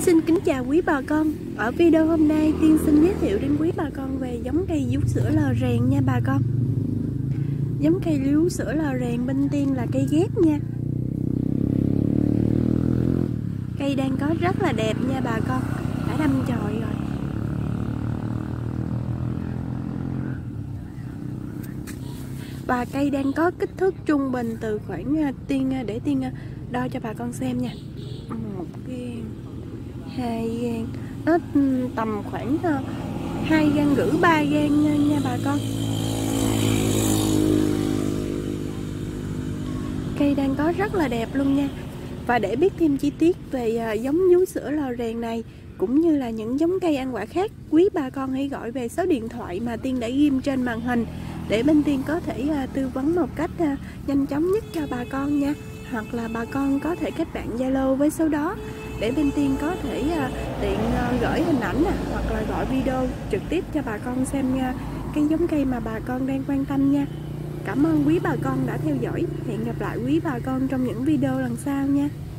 Xin kính chào quý bà con. Ở video hôm nay Tiên xin giới thiệu đến quý bà con về giống cây vú sữa lò rèn nha bà con. Giống cây vú sữa lò rèn bên Tiên là cây ghép nha. Cây đang có rất là đẹp nha bà con. Đã đâm chồi rồi. Và cây đang có kích thước trung bình từ khoảng để Tiên đo cho bà con xem nha. Một cái 2 gang, nó tầm khoảng 2 gang rưỡi 3 gang nha bà con. Cây đang có rất là đẹp luôn nha. Và để biết thêm chi tiết về giống vú sữa lò rèn này cũng như là những giống cây ăn quả khác, quý bà con hãy gọi về số điện thoại mà Tiên đã ghim trên màn hình để bên Tiên có thể tư vấn một cách nhanh chóng nhất cho bà con nha. Hoặc là bà con có thể kết bạn Zalo với số đó để bên Tiên có thể tiện gửi hình ảnh hoặc là gọi video trực tiếp cho bà con xem cái giống cây mà bà con đang quan tâm nha. Cảm ơn quý bà con đã theo dõi. Hẹn gặp lại quý bà con trong những video lần sau nha.